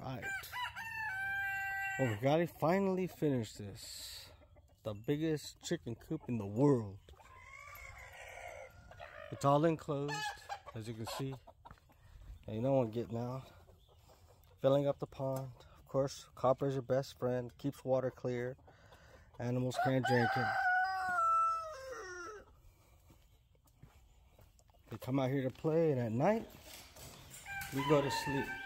Alright. Well, we gotta finally finish this. The biggest chicken coop in the world. It's all enclosed, as you can see. Ain't no one getting out. Filling up the pond. Of course, copper is your best friend. Keeps water clear. Animals can't drink it. They come out here to play, and at night, we go to sleep.